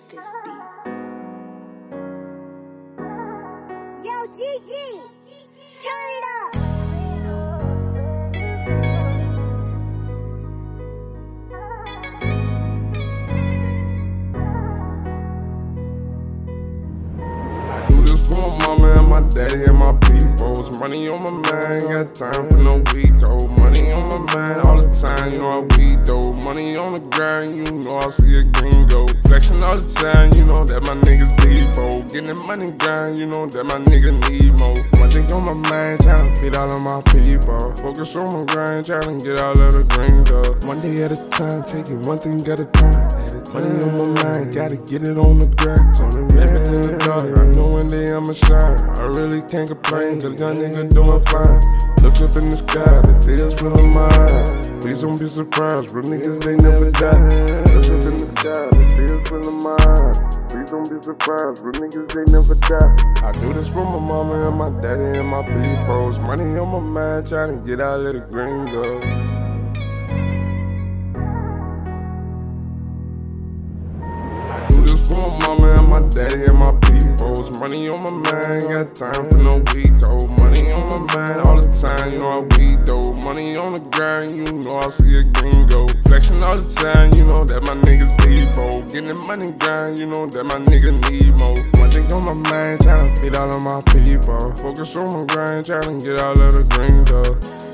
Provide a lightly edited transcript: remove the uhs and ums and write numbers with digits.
made this beat. Yo, GG, turn it up. I do this for my mama and my daddy and my peoples. Money on my mind, got time for no weak hoe. Money on my mind all the time, you know how we do. Money on the grind, you know I see a gringo. Flexing all the time, you know that my niggas depot. Getting the money grind, you know that my nigga need more. One thing on my mind, tryna feed all of my people. Focus on my grind, tryna get all of the gringo. One day at a time, take it one thing at a time. Money on my mind, gotta get it on the grind. Living in the dark, I know one day I'ma shine. I really can't complain, cause young nigga doing fine. Look up in the sky, the tears filling my eyes. Please don't be surprised, real niggas they never die. Look up in the sky, the tears filling my eyes. Please don't be surprised, real niggas they never die. I do this for my mama and my daddy and my peoples. Money on my mind, tryna get out of the gringo. For my mama and my daddy and my peoples. Money on my mind, got time for no weak hoe. Money on my mind all the time, you know how we do. Money on the grind, you know I see a gringo. Flexing all the time, you know that my niggas depot. Getting the money grind, you know that my nigga need more. One thing on my mind, tryna feed all of my people. Focus on my grind, tryna get all of the gringo.